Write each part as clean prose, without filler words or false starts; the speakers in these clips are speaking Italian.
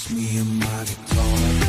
me and my guitar.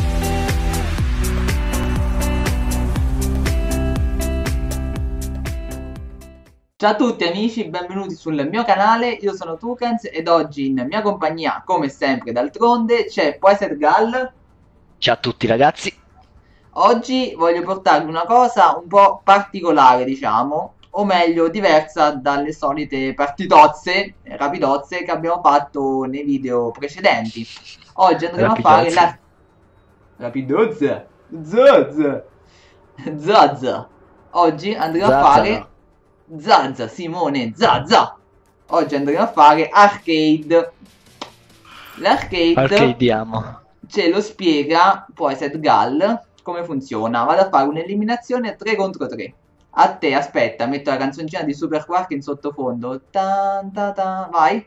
Ciao a tutti amici, benvenuti sul mio canale, io sono Tukens ed oggi in mia compagnia, come sempre d'altronde, c'è Poiset Gal. Ciao a tutti ragazzi. Oggi voglio portarvi una cosa un po' particolare, diciamo, o meglio diversa dalle solite partitozze, rapidozze che abbiamo fatto nei video precedenti. Oggi andremo a fare la... Rapidozze? Zazza! Zazza! Oggi andremo a fare... Zazza, Simone, Zazza! Oggi andremo a fare arcade. L'arcade Arcadiamo. ce lo spiega Poiset Gal come funziona. Vado a fare un'eliminazione 3 contro 3. A te, aspetta, metto la canzoncina di Super Quark in sottofondo. Tan, ta, ta. Vai.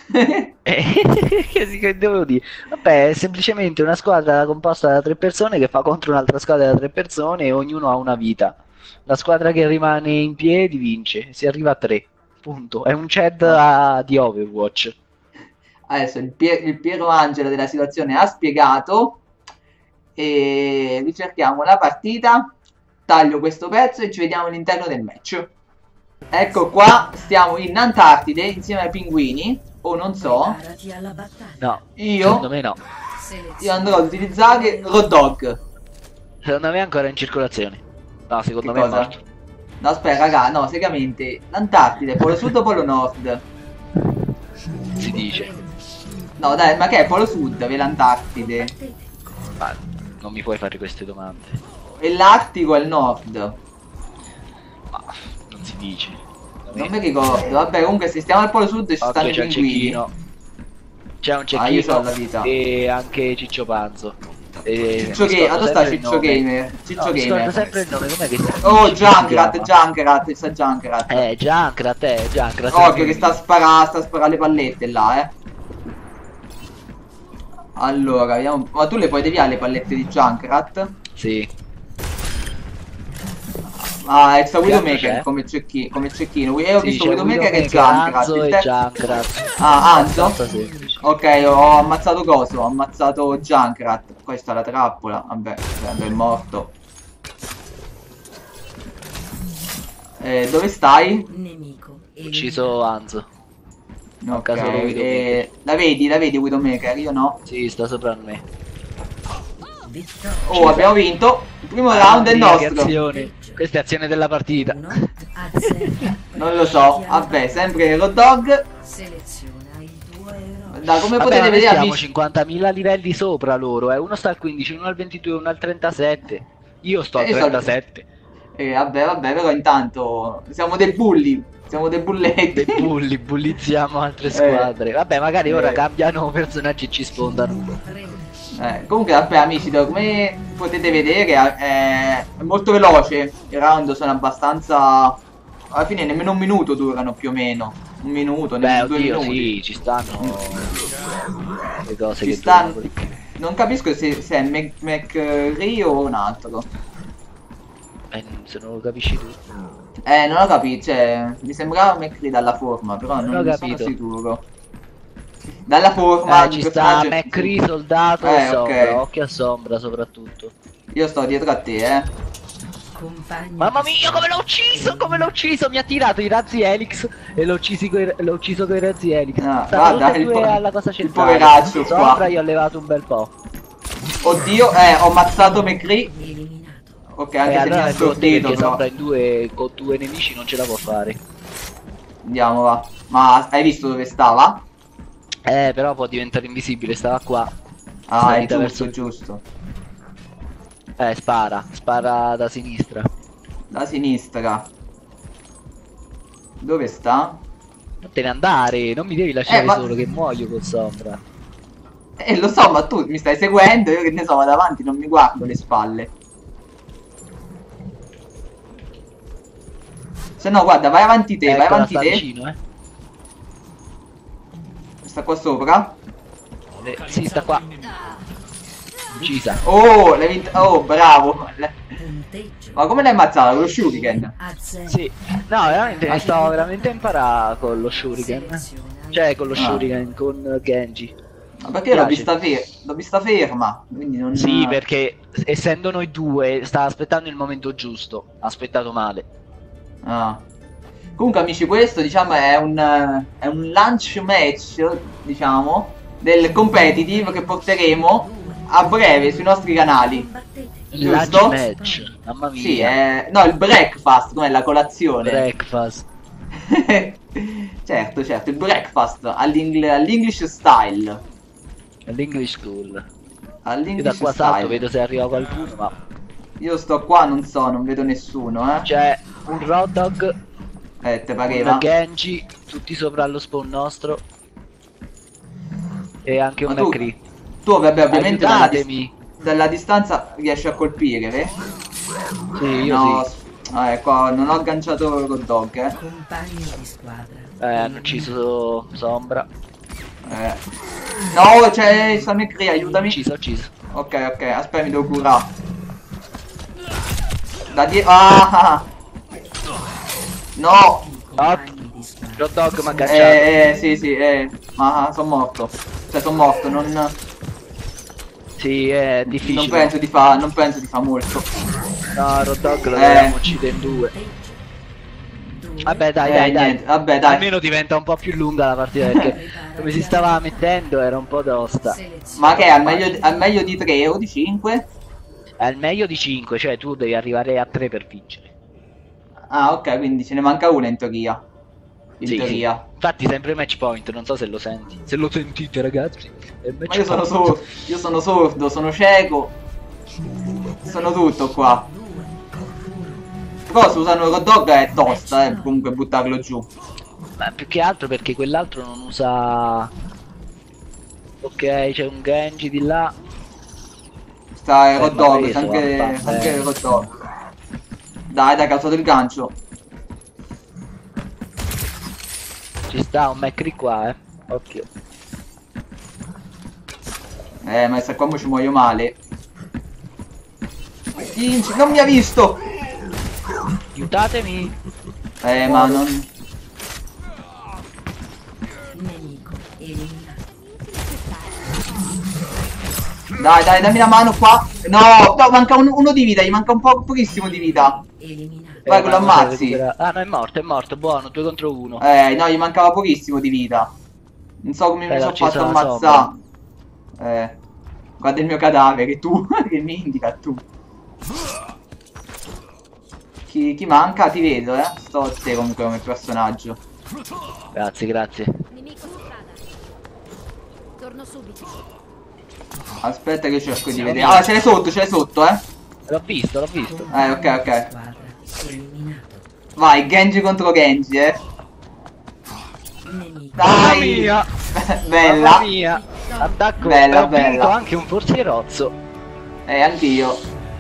Che devo dire? Vabbè, è semplicemente una squadra composta da 3 persone che fa contro un'altra squadra da 3 persone e ognuno ha una vita. La squadra che rimane in piedi vince, si arriva a 3, punto. È un CED di Overwatch. Adesso il Piero Angelo della situazione ha spiegato e ricerchiamo la partita. Taglio questo pezzo e ci vediamo all'interno del match. Ecco qua, stiamo in Antartide insieme ai pinguini, o non so. No, Io secondo me no. Io andrò ad utilizzare Road Dog. Secondo me è ancora in circolazione. No, secondo Che me cosa? è morto. No, aspetta, raga, no, seriamente. L'Antartide, polo sud o polo nord? Si dice. No, dai, ma che è polo sud, ve l'Antartide? Ma non mi puoi fare queste domande. E l'Artico è il nord. Ma non si dice. Non mi ricordo. Vabbè, comunque se stiamo al polo sud ci stanno i C'è il pinguini. cecchino. C'è un Ah, io so cecchino la vita. e anche Ciccio Panzo. Ciccio Gamer, dove sta Ciccio Gamer? Ciccio Gamer. Gamer. Sempre il nome, com'è che si Oh, dice? Come si chiama? Junkrat, sta Junkrat. Junkrat. Occhio che sta a sparare le pallette là, Allora, vediamo. Ma tu le puoi deviare le pallette di Junkrat? Sì. Ah, Exa Widowmaker c'è? come cecchino. E ho Sì, visto c'è Widowmaker e Widowmaker, Junkrat. Anzo Il e te- Junkrat. Ah, Anzo? Abbastanza semplice. Ok, ho ammazzato coso, ho ammazzato Junkrat. Questa è la trappola. Vabbè, è morto. Dove stai? Ucciso Anzo. Ok, Caso lo Widowmaker. la vedi Widowmaker? Io no. Sì, sta sopra di me. Oh, abbiamo vinto. Il primo round è Mamma mia, che nostro. azione. Questa è azione della partita. Non lo so. Vabbè, sempre Road Dog. Da come Vabbè, potete ma noi vedere siamo 50.000 livelli sopra loro, Uno sta al 15, uno al 22, uno al 37. Io sto al io so- 37. vabbè, però intanto siamo dei bulli. Siamo dei bulletti. Dei bullizziamo altre squadre. Vabbè, magari ora Eh. cambiano personaggi e ci sfondano. Comunque, vabbè, amici, come potete vedere è molto veloce. I round sono abbastanza. Alla fine nemmeno un minuto durano più o meno. Un minuto, Beh, nemmeno 2 oddio, minuti. sì, ci stanno le cose Ci che stanno. durano. Non capisco se è McCree o un altro. Se non lo capisci tu. Non ho capito, cioè, mi sembrava McCree dalla forma, però non ho ne sono capito. sicuro. Dalla forma Ci il sta personaggio- McCree, soldato e sombra, ok. occhio a sombra soprattutto. Io sto dietro a te, Mamma mia, come l'ho ucciso, mi ha tirato i razzi Helix e l'ho ucciso con i razzi Helix. Ah, Stavano guarda, tutti e il due po- alla cosa il centrale. poveraccio Sopra qua. io ho levato un bel po'. Oddio, ho ammazzato McCree. Ok, anche E se mi allora ha è brutto stordito, perché però. sopra in due con 2 nemici non ce la può fare. Andiamo, va. Ma hai visto dove stava? Però può diventare invisibile, stava qua. Ah, è Salita giusto, verso- giusto. Spara da sinistra. Da sinistra. Dove sta? Non te ne andare, non mi devi lasciare ma- solo che muoio con sombra. Lo so, ma tu mi stai seguendo, io che ne so, davanti non mi guardo le spalle. Se no, guarda, vai avanti te, vai Eccola, avanti sta te. vicino, Sta qua sopra. Sì, sta qua. Uccisa. Oh, l'hai vinta. Oh, bravo. Ma come l'hai ammazzata? Con lo shuriken? Sì. No, veramente mi stavo veramente a imparare con lo shuriken. Cioè con lo Ah. shuriken, con Genji. Ma perché io Piace. l'ho vista ferma, quindi non... Sì, perché essendo noi due, stava aspettando il momento giusto. Ha aspettato male. Ah. Comunque amici, questo diciamo è un launch match, diciamo, del competitive che porteremo a breve sui nostri canali. Il lunch Giusto? match. Mamma mia. Sì, no, il breakfast, come la colazione. Breakfast. Certo, certo, il breakfast all'English style. L'English School. Io da All'English qua salto, style. vedo se arriva qualcuno, ma... Io sto qua, non so, non vedo nessuno, eh. C'è un Road Dog, Te un pareva? Genji, tutti sopra allo spawn nostro. E anche un Ma tu- McCree. Tu, vabbè, ovviamente Aiutatemi. dalla distanza riesci a colpire, vero? Sì, io No, sì. qua non ho agganciato il hot dog, eh. Compagni di squadra. Hanno ucciso Sombra. No, c'è il McCree, aiutami. Ucciso. Ok, ok, aspetta, mi devo curare. Da dietro. Ah! No! Compagni di squadra. Road Dog mi ha cacciato. Sì, ma sono morto. Cioè, sono morto, non Sì, è difficile. non penso di fa molto. No, Road Dog lo dobbiamo uccidere in due. Vabbè, dai. Niente, vabbè, dai. Almeno diventa un po' più lunga la partita perché come si stava mettendo era un po' tosta. Ma che è al meglio di 3 o di 5? È il meglio di 5, cioè tu devi arrivare a 3 per vincere. Ah, ok, quindi ce ne manca una in teoria. In Sì, teoria. sì. Infatti sempre match point, non so se lo senti. Se lo sentite ragazzi. È Ma match io sono point. sordo, sono cieco. Sono tutto qua. Però se usano il hot dog è tosta, comunque buttarlo giù. Ma più che altro perché quell'altro non usa... Ok, c'è un Genji di là. Sta il hot ma dog, preso, anche il hot dog. Dai, che ha usato il gancio. Ci sta un McCree qua, occhio. Ma se qua mo ci muoio male. Vinci, non mi ha visto! Aiutatemi. Ma non... Nemico eliminato. Dai, dammi la mano qua. No, manca uno di vita, gli manca pochissimo di vita. Eliminato. Vai, quello ma ammazzi. Ah no, è morto, buono, 2 contro 1. No, gli mancava pochissimo di vita. Non so come mi L'ho sono ucciso fatto la ammazzare. Guarda il mio cadavere, tu, che mi indica tu. Chi manca? Ti vedo, sto a te comunque come personaggio. Grazie. Nemico su strada. Torno subito. Aspetta che cerco di vedere. Ah, ce l'hai sotto, L'ho visto. Ok. Squadra eliminato. Vai, Genji contro Genji, Nemico. Mamma Dai! mia! Bella! Mamma mia! Attacco, Bella, ho vinto bella. anche un fortierozzo. Anch'io.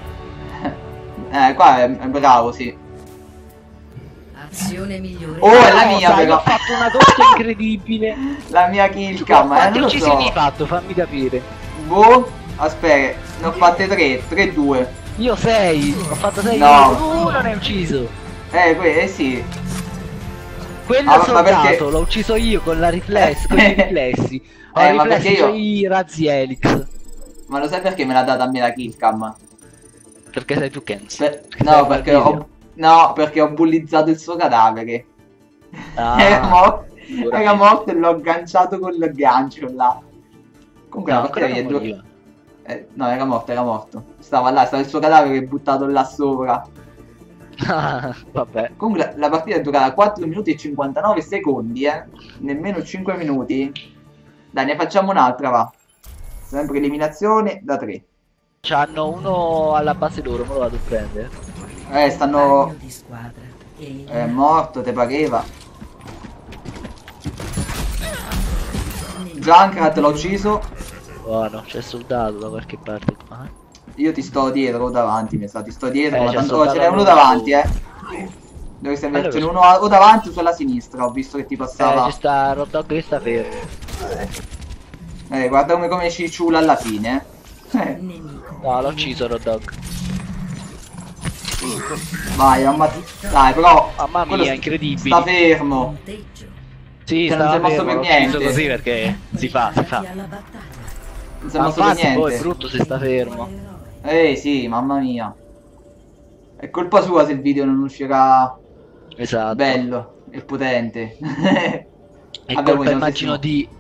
Qua è bravo, sì. Azione migliore. Oh, è la mia, Sai, però. ho fatto una doppia incredibile. La mia kill cam, Quante non lo uccisioni so. hai fatto? Fammi capire. Boh, aspetta, ne ho fatte 3-2. Io 6, ho fatto 6, No. uno ne ho ucciso. Sì. Quello Ah, ma soldato perché- l'ho ucciso io con la riflesso, con i riflessi. Ho ma perché riflessi io- i razzi Helix. Ma lo sai perché me l'ha data a me la kill cam? Perché sei tu Kenz? No, perché ho bullizzato il suo cadavere. Ah, Era morto e l'ho agganciato col gancio là. Comunque la no, partita ancora è non moriva. no, era morto. Stava il suo cadavere buttato là sopra. Ah, vabbè. Comunque la partita è durata 4 minuti e 59 secondi, nemmeno 5 minuti. Dai, ne facciamo un'altra, va. Sempre eliminazione da 3. C'hanno uno alla base loro, me lo vado a prendere. Stanno... Compagno di squadra È eliminato. morto, te pareva. Nemico. Junkrat l'ho ucciso. Buono, c'è soldato da qualche parte qua. Io ti sto dietro o davanti, mi sa, ti sto dietro. c'è Ma tanto... soldato ce n'è uno allora. davanti, Dovresti avercene uno o davanti o sulla sinistra, ho visto che ti passava. Ci sta Road Dog che sta fermo. Guarda come ci ciula alla fine, Nemico. No, l'ho ucciso Road Dog. Vai, dai, però... Mamma quello mia, incredibile. Sta fermo. Punteggio. Sì, Cioè, non stava si è mosso fermo, per l'ho ucciso niente. così perché si fa. Preparati alla battaglia. Non si è mosso per Infatti, poi è niente. brutto se sta fermo. Sì, mamma mia. È colpa sua se il video non uscirà Esatto. bello e potente. È Vabbè, colpa, voi siamo immagino, stessi- di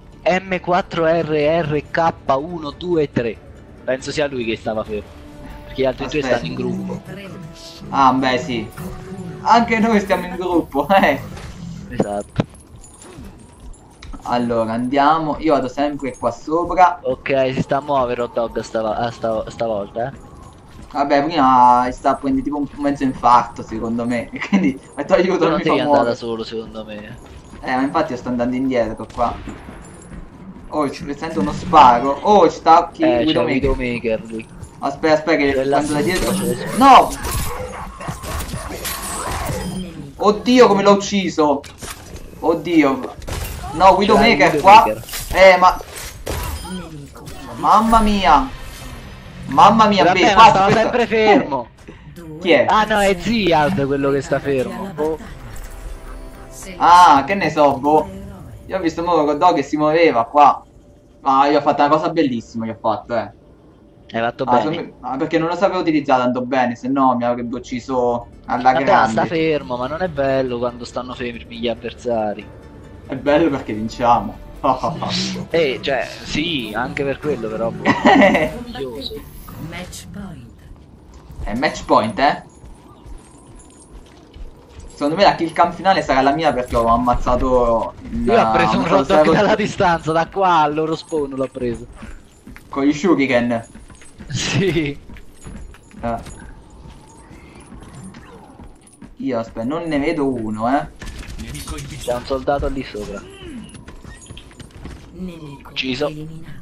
M4RRK1, 2 e 3. Penso sia lui che stava fermo. Perché gli altri due Aspetta. stanno in gruppo. Ah, beh, sì. Anche noi stiamo in gruppo, Esatto. Allora, andiamo. Io vado sempre qua sopra. Ok, si sta a muovere Hot Dog stavolta, eh. Vabbè, prima sta a prendere tipo un mezzo infarto, secondo me. E quindi metto aiuto, Tu non non mi fa devi andare da muovere. solo, secondo me. Ma infatti io sto andando indietro qua. Oh, sento uno sparo. Oh, ci sta chi? C'è Widowmaker. Widowmaker lui. Aspetta, che Quella prendo da dietro. c'è- No! Oddio, come l'ho ucciso. Oddio. No, Widowmaker è qua. Ma... Nemico. Mamma mia. Mamma mia, Vabbè, beh, ma qua stava questa- sempre fermo. Chi è? Ah no, è Ziad quello che sta fermo. Oh. Ah, che ne so, boh. Io ho visto Moro con Dog che si muoveva qua. Ma io ho fatto una cosa bellissima, che ho fatto, Hai fatto Ah, bene. perché non lo sapevo utilizzare tanto bene, se no mi avrebbe ucciso alla Vabbè, grande. sta fermo, ma non è bello quando stanno fermi gli avversari. È bello perché vinciamo. Cioè, sì, anche per quello però, boh, È noioso. Match point. match point, eh? Secondo me la kill cam finale sarà la mia perché ho ammazzato Io ho preso un Hot Dog dalla con distanza, da qua al loro spawn l'ho preso. gli shuriken. Sì. Io aspetta, non ne vedo uno, C'è un soldato lì sopra. Nemico. Ucciso. Eliminato.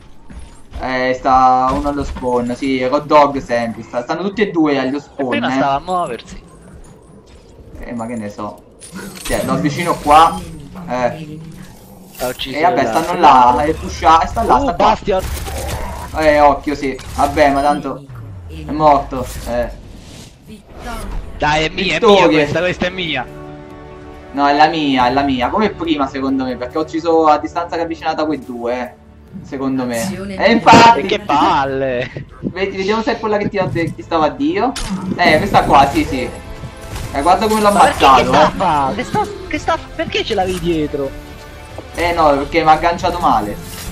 Sta uno allo spawn, sì, hot dog sempre. Stanno tutti e due allo E spawn, prima stava a muoversi. Ma che ne so. Lo avvicino qua. Nemico. Eh. Eliminato. Ha ucciso E vabbè, l'altro. stanno là, sta là, sta qua. Bastion. Occhio, sì. Vabbè, ma tanto Nemico. è Eliminato. morto. Vittoria. Dai, è mia Vittorie. questa è mia. No, è la mia. Come prima, secondo me, perché ho ucciso a distanza ravvicinata quei due. Secondo me. E infatti. E che palle. Vediamo se è quella che ti stava a Dio. Questa qua, sì. Guarda come l'ho Ma perché ammazzato, che sta a fa? Che sta. Perché ce l'avevi dietro? No, perché mi ha agganciato male.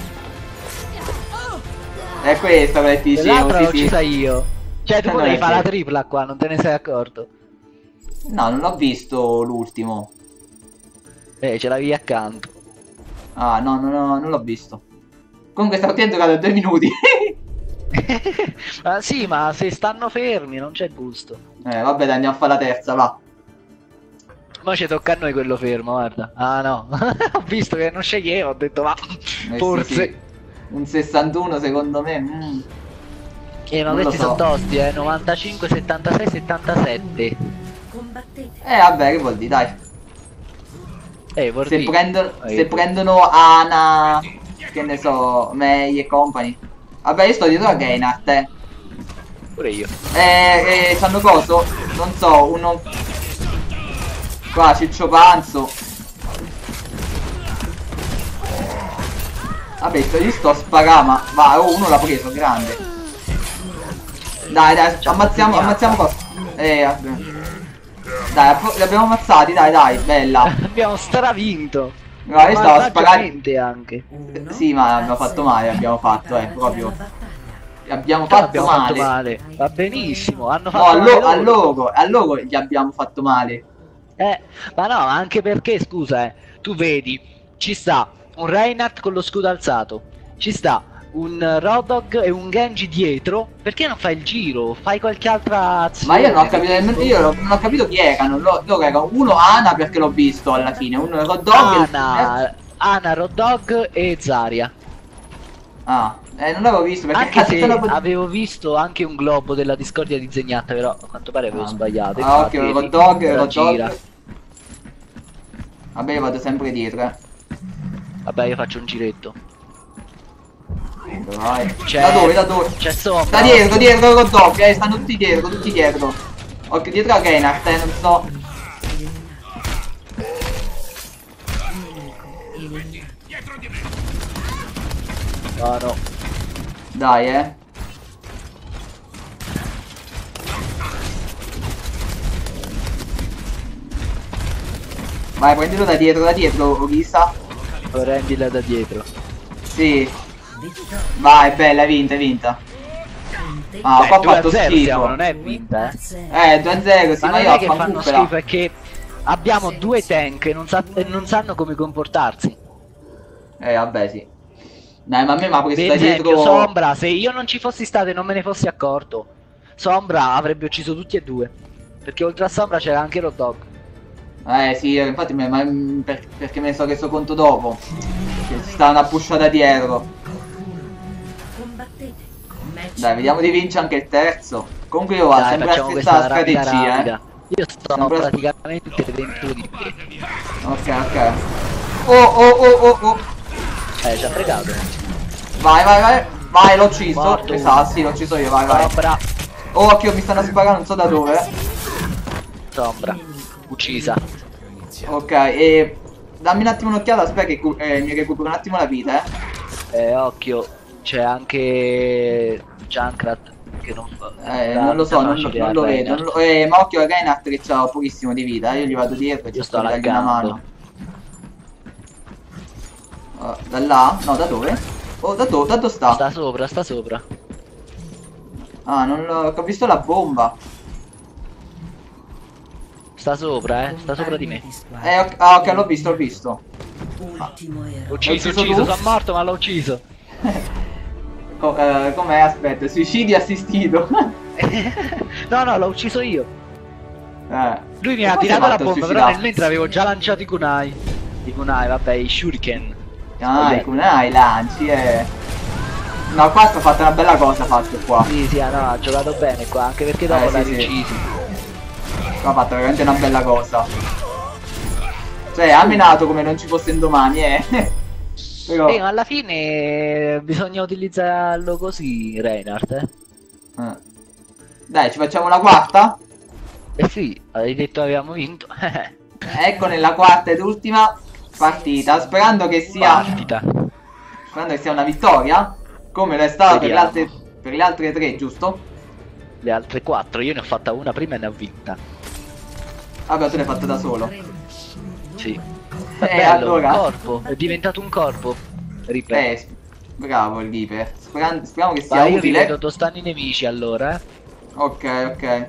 È questa quella che ti dicevo, L'altra l'ho sì. uccisa io. Cioè tu Non potevi è fare la vero. tripla qua, non te ne sei accorto. No, non l'ho visto l'ultimo. Ce l'avevi accanto. Ah, no, non l'ho visto. Comunque sta partita è durata 2 minuti. Ma sì, ma se stanno fermi non c'è gusto. Vabbè, dai, andiamo a fare la terza, va. Ma ci tocca a noi quello fermo, guarda. Ah no, ho visto che non sceglievo, ho detto ma forse. Sì. Un 61 secondo me. Ma Non lo questi so. sono tosti, 95, 76, 77. Combattete. Vabbè, che vuol dire, dai. Vuol Se dire- se prendono Ana, che ne so, Mei e company. Vabbè, io sto dietro a Reinhardt, Pure io. C'hanno coso? Non so, uno... Qua, Ciccio Panzo. Vabbè, io sto a sparare, ma... Va, uno l'ha preso, grande. Dai, ammazziamo cosa. Vabbè. Dai, li abbiamo ammazzati, dai, bella. Abbiamo stravinto. No, io stavo a sparare... Vantaggio anche. Uno. Sì, ma abbiamo fatto male, abbiamo fatto, proprio. Alla battaglia. Abbiamo Però fatto abbiamo male. fatto male. Va benissimo, hanno No, fatto male loro. a loro gli abbiamo fatto male. Ma no, anche perché, scusa, tu vedi, ci sta un Reinhardt con lo scudo alzato, ci sta un Rodog e un Genji dietro, perché non fai il giro? Fai qualche altra azione? Ma io non ho capito nemmeno, io non ho capito chi erano. Loro erano uno Ana perché l'ho visto alla fine, uno Hot Dog. Ana, Rodog e Zarya. Non l'avevo visto perché Anche se sono- avevo visto anche un globo della discordia disegnata, però a quanto pare avevo sbagliato. Ok, infatti, Hot Dog, la Hot gira. Dog. Vabbè, io vado sempre dietro, Vabbè, io faccio un giretto. Vai. C'è- Da dove? C'è sopra. Da dietro Hot Dog, stanno tutti dietro. Occhio, dietro a Reinhardt, non so. Nemico eliminato. Ah no. Dai, Vai, prendilo da dietro, Orisa. Prendila da dietro. Sì. Vittoria. Vai, bella, hai vinta, hai vinta. Ah, qua ha fatto 2-0 schifo. siamo, non è vinta, 2-0, sì, Ma ma non io è che fanno affancuffela. schifo, è che abbiamo due tank e non sanno come comportarsi. Vabbè, sì. Dai, ma a me mi ha preso Per da esempio, dietro. Sombra, se io non ci fossi stato e non me ne fossi accorto, Sombra avrebbe ucciso tutti e due. Perché oltre a Sombra c'era anche Road Dogg. Sì, infatti perché me ne sono reso conto dopo. Che ci sta una pushata dietro. Combattete. Match Dai, vediamo di vincere anche il terzo. Comunque io vado Dai, sempre la facciamo stessa questa rapida, strategia, rapida. Io sto Sempre la- praticamente dentro di te. Ok. Oh. Ci ha fregato. Vai, l'ho ucciso. Morto. Esatto, sì, l'ho ucciso io, vai. Sombra, Oh, occhio, mi stanno sparando, non so da dove. Sombra, uccisa. Ok, e dammi un attimo un'occhiata, aspetta che mi recupero un attimo la vita, Occhio, c'è anche Junkrat che non fa. Non lo so, non facile lo a vedo. Reinhardt. Ma occhio a Reinhardt che c'ha pochissimo di vita, io gli vado dietro e Io cerco sto di dargli una laggando. mano. Da là? No, da dove? Oh, da dove sta? Sta sopra. Ah, non l'ho... ho visto la bomba. Sta sopra di me. Ok, l'ho visto. Ultimo eroe. Ucciso, L'hai ucciso tu? sono morto ma l'ho ucciso. Com'è? Aspetta, suicidio assistito. No, l'ho ucciso io. Lui mi ha Come sei tirato la fatto a bomba, però suicidarti? nel mentre avevo già lanciato i kunai. Vabbè, i shuriken. Ah, i kunai lanci, No, qua sta fatta una bella cosa, fatto qua. Sì, no, ha giocato bene qua, anche perché dopo sì, l'ha sì. riuccisi. Qua ha fatto veramente una bella cosa. Cioè, ha menato come non ci fosse un domani, Però... Ma alla fine bisogna utilizzarlo così, Reinhardt, Dai, ci facciamo una quarta? Eh sì, hai detto avevamo vinto. Ecco nella quarta ed ultima partita, sperando che sia una vittoria, come lo è stato per le altre 3, giusto? Le altre 4, io ne ho fatta una prima e ne ho vinta. Vabbè, tu l'hai fatta da solo. Sì. Bello, allora? un corpo, è diventato un corpo. Ripeto. Bravo il Reaper. Speriamo che sia Vai, io utile. rivedo tostani nemici allora, Ok.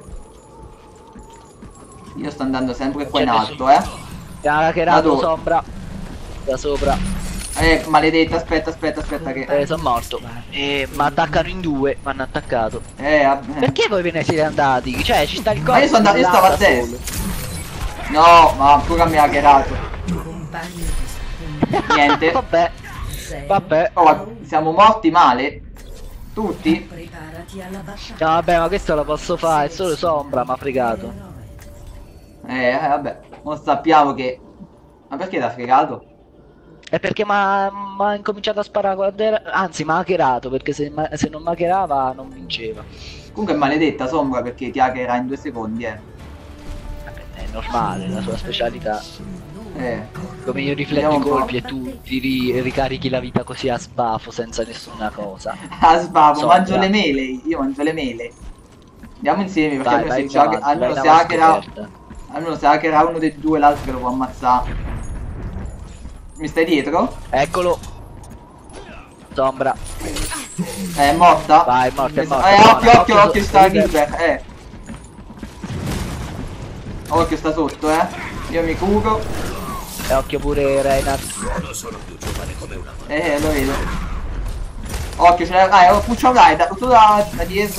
Io sto andando sempre qua C'è in nessuno. alto, Mi ha hackerato dove? Sombra. Da sopra. Maledetta, aspetta che... Sono morto. Ma attaccano in due, mi hanno attaccato. vabbè. Perché voi ve ne siete andati? Cioè, ci sta il corpo. Ma io sono andato, io stavo a da destra. solo. No, ma ancora mi ha hackerato. Compagno di sponda. Niente. Vabbè. Oh, siamo morti male. Tutti? Preparati alla battaglia. No, vabbè, ma questo lo posso fare, è solo Sombra mi ha fregato. Vabbè. Non sappiamo che... Ma perché l'ha fregato? È perché mi ha incominciato a sparare quando era... Anzi, mi ha hackerato, perché se non mi hackerava non vinceva. Comunque è maledetta Sombra perché ti hackerà in 2 secondi, Vabbè, è normale, la sua specialità. Come io rifletto Vediamo i un po'. colpi e tu ti ricarichi la vita così a sbafo senza nessuna cosa. Ah, sbavo, Sombra. mangio le mele, io mangio le mele. Andiamo insieme perché Vai, almeno se avanti, almeno vai se nava hackera... scoperta. Almeno se hackera uno dei due l'altro lo può ammazzare. Mi stai dietro? Eccolo. Sombra. È morta? Vai, è morta, è morta. Occhio, sta Reaper, Occhio, sta sotto, Io mi curo. E occhio pure Reinhardt. Lo vedo. Occhio, ce l'hai. Puccio dai, tu da dietro,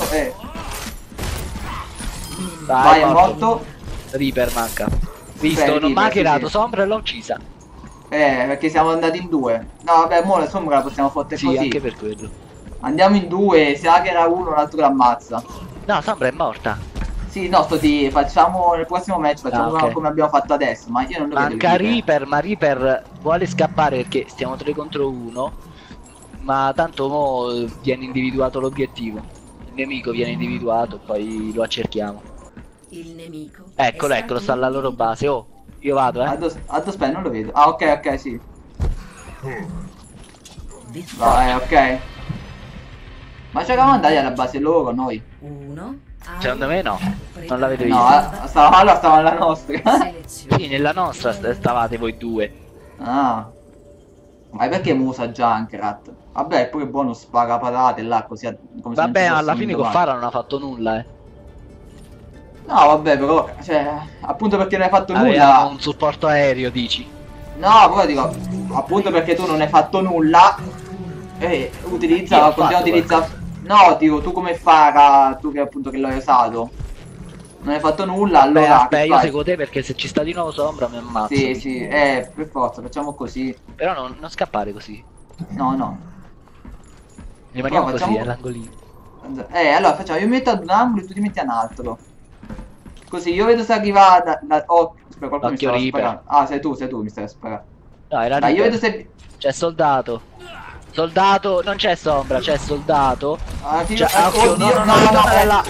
Vai, è morto. Reaper manca. Visto, non Reaper, mi ha hackerato sì. Sombra e l'ho uccisa. Perché siamo andati in 2. No, vabbè, mo la Sombra la possiamo fottere Sì, così. anche per quello. Andiamo in 2, se hackera uno l'altro l'ammazza. No, Sombra è morta. Sì, no, facciamo nel prossimo match, facciamo ok. come abbiamo fatto adesso, ma io non lo vedo. Manca il Reaper. Reaper, ma Reaper vuole scappare perché stiamo 3 contro 1. Ma tanto mo viene individuato l'obiettivo. Il nemico viene individuato, poi lo accerchiamo. Il nemico. Eccolo, sta alla loro base. Oh, io vado, Aspetta, non lo vedo. Ah, ok, sì. Vittoria. Vai, ok. Ma c'eravamo andati alla base loro noi. Uno. Secondo me no, non la vedo io. No, allora stavamo alla nostra. Selezione. Sì, nella nostra stavate voi due. Ah. Ma perché musa Junkrat? Vabbè, è pure buono spara patate là così come se non Vabbè, ci fosse alla un fine domani. con Fara non ha fatto nulla, No, vabbè, però, cioè, appunto perché non hai fatto Aveva nulla. un supporto aereo, dici? No, poi dico, appunto perché tu non hai fatto nulla. Utilizza, Io ho continua a fatto utilizzare. No, dico, tu come Fara, tu che appunto che l'hai usato. Non hai fatto nulla, Beh, allora. aspetta, che io fai? seguo te perché se ci sta di nuovo Sombra mi ammazzo. Sì, sì, per forza, facciamo così. Però non scappare così. No, no. Rimaniamo No, così, facciamo- all'angolino. Allora facciamo, io mi metto ad un angolo e tu ti metti a un altro. Così io vedo se arriva oh, aspetta, qualcuno mi Occhio stava Reaper. sparando. Ah, sei tu, mi stai sparando. No, era Dai, io Reaper. vedo se. C'è soldato. Soldato, non c'è Sombra, c'è soldato. Ah, sì, Cioè, occhio, oddio, no, torna là.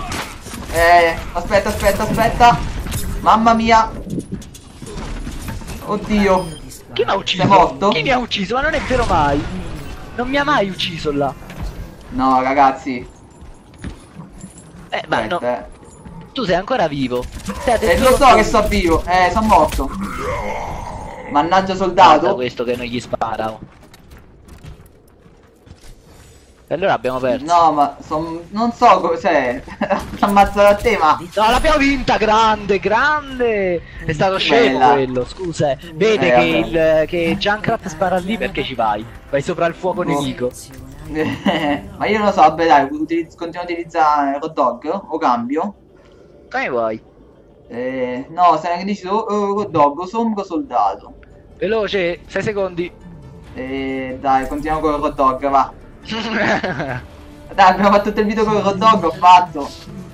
aspetta. Mamma mia. Oddio. Chi mi ha ucciso? Sei morto? Chi mi ha ucciso? Ma non è vero mai. Non mi ha mai ucciso là. No, ragazzi. Ma no, Aspetta, tu sei ancora vivo. State lo so che sto vivo. Sono morto. Mannaggia da soldato. questo che non gli spara. Oh. E allora abbiamo perso. No, ma non so cos'è. Ammazzato a te, ma. No, l'abbiamo vinta, grande, grande! È stato scemo Bella. quello, scusa. Vede Vabbè. che Junkrat spara lì perché ci vai. Vai sopra il fuoco nemico. Ma io non lo so, vabbè dai, continuo a utilizzare hot dog o cambio? Come vuoi? No, se ne dici hot dog o sombro soldato. Veloce, 6 secondi. Dai, continuiamo con il hot dog, va. Dai, abbiamo fatto tutto il video con il hot dog, ho fatto.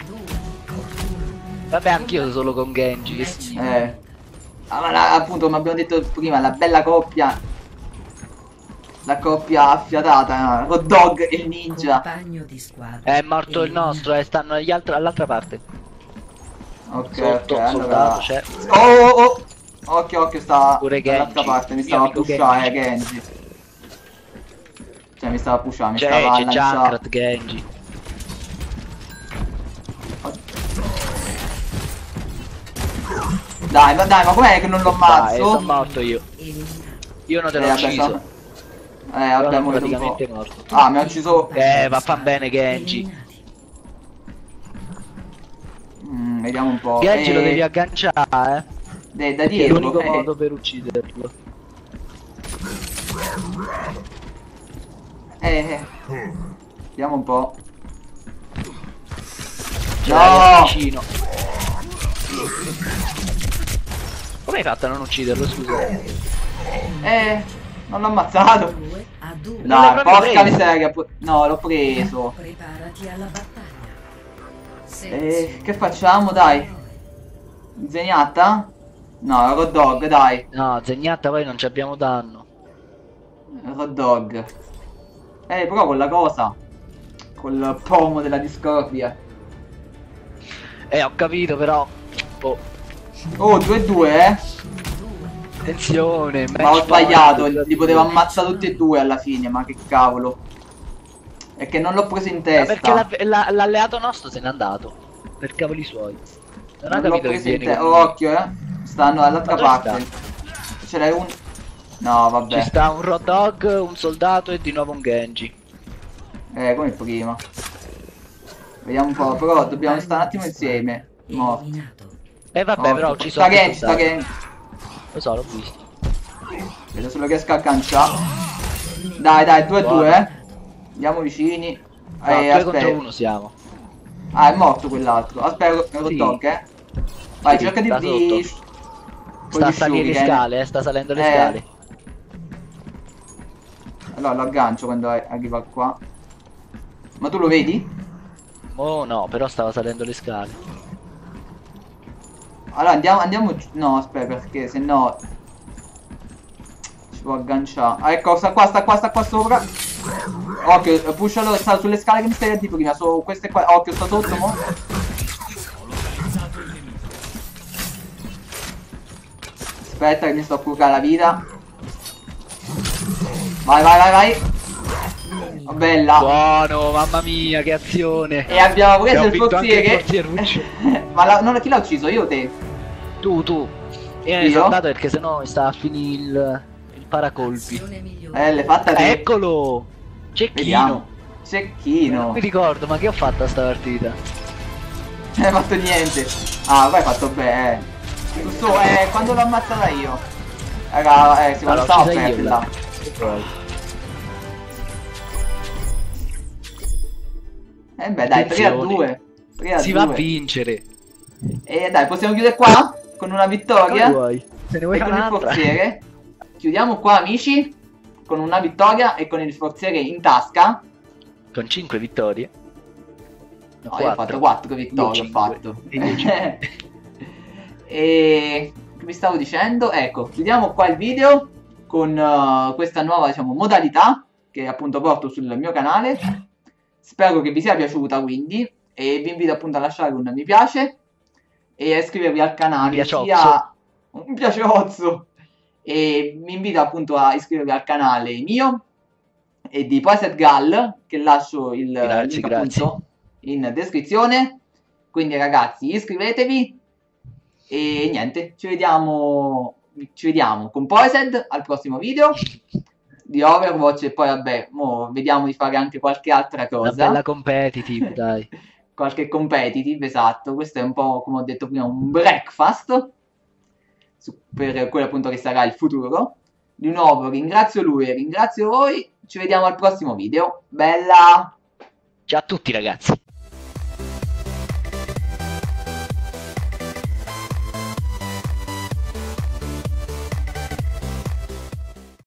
Vabbè, anch'io solo con Genji. Che schifo. Ma appunto, come abbiamo detto prima, la bella coppia. La coppia affiatata, hot dog e il ninja. Compagno di squadra. È morto il nostro, stanno all'altra parte. Ok, Sotto, ok, soldato allora. c'è. Oh. Occhio, sta Pure dall'altra Genji. parte, mi Mio stava a amico pushare Genji. Genji. Cioè mi stava a pushare, mi stava a C'è lanciare. Junkrat, Genji. Dai, ma com'è che non lo Dai, sono ammazzo? morto io. Eliminato. Io non te l'ho Vabbè, ucciso. vabbè, Sono muore un po'. praticamente morto. Ah, mi ha ucciso. Vaffan bene Genji. Eliminati. Vediamo un po'. Genji lo devi agganciare, Da È dietro. l'unico modo per ucciderlo. Vediamo un po'. Ce l'hai No! vicino. Come hai fatto a non ucciderlo, scusa? Non l'ho ammazzato. 2-2. Non l'hai Dai, proprio porca preso? miseria. No, l'ho preso. Preparati alla battaglia. Selezione. Che facciamo, dai? Zenyatta? No, hot dog, dai. No, Zenyatta poi non ci abbiamo danno. Hot dog. Però quella cosa. Col pomo della discordia. Ho capito però. Oh, Oh, 2-2, eh? attenzione, Ma ho match sbagliato, point. li potevo ammazzare tutti e due alla fine, ma che cavolo. È che non l'ho preso in Ma testa. perché l'alleato nostro se n'è andato. Per cavoli suoi. Non ha Non l'ho capito che preso in viene testa. con noi. Occhio, stanno dall'altra Ma dove parte. Ce n'è un. No, Ci vabbè. sta un hot dog, un soldato e di nuovo un Genji. Come prima. Vediamo un po', però dobbiamo stare un attimo insieme. Morto. Eliminato. Vabbè, però ci sta sono. Genji, sta Genji. Lo so, l'ho visto. Vedo se lo riesco a agganciare. Dai, 2-2, eh. Andiamo vicini. No, 2 contro aspetta. 1 siamo. Ah, è morto quell'altro. Aspetta, hot Sì. dog, eh. Vai, Sì, cerca sta di. Sta a salire le scale, sta salendo le Eh. scale. Allora lo aggancio quando arriva qua. Ma tu lo vedi? Oh no, però stava salendo le scale. Allora andiamo giù. No, aspetta, perché se no ci può agganciare. Ah, ecco, sta qua sopra. Occhio, pushalo, sta sulle scale che mi stai di prima. Su queste qua. Occhio, sta sotto, mo. Aspetta che mi sto a curare la vita. Vai. nemico. Bella. Buono, mamma mia, che azione. E abbiamo preso Abbiamo il vinto anche il forziere. fortieruccio. Ma chi l'ha ucciso? Io o te? Tu. Io ne Io? sono andato perché sennò mi stava a finire il paracolpi. Azione migliore. L'hai fatta te. Eccolo! Cecchino. Vediamo. Non Cecchino. mi ricordo, ma che ho fatto a sta partita? Non hai fatto niente. Ah, poi hai fatto bene. Giusto, quando l'ho ammazzata io. Raga, secondo me l'ho stavo uccisa io, perla. là. Che vuoi? Beh, dai, 3 a Attenzione. 2. 3 a Si 2. va a vincere. E dai, possiamo chiudere qua? Con una vittoria? Come vuoi? Se ne vuoi E fare con il un'altra? forziere. Chiudiamo qua, amici. Con una vittoria e con il forziere in tasca. Con 5 vittorie. No, No, io ho fatto 4 vittorie, ho fatto. E io cinque. E che vi stavo dicendo? Ecco, chiudiamo qua il video con questa nuova, diciamo, modalità che appunto porto sul mio canale. Spero che vi sia piaciuta, quindi, e vi invito appunto a lasciare un mi piace e a iscrivervi al canale, Un piaciozzo. sia un piaciozzo, e vi invito appunto a iscrivervi al canale mio e di Poiset Gal, che lascio il Grazie, link grazie. appunto in descrizione. Quindi ragazzi, iscrivetevi e niente, ci vediamo con Poised al prossimo video di Overwatch e poi vabbè, vediamo di fare anche qualche altra Una cosa. bella competitive, dai. Qualche competitive, esatto. Questo è un po', come ho detto prima, un breakfast per quello appunto che sarà il futuro. Di nuovo ringrazio lui e ringrazio voi. Ci vediamo al prossimo video. Bella! Ciao a tutti, ragazzi.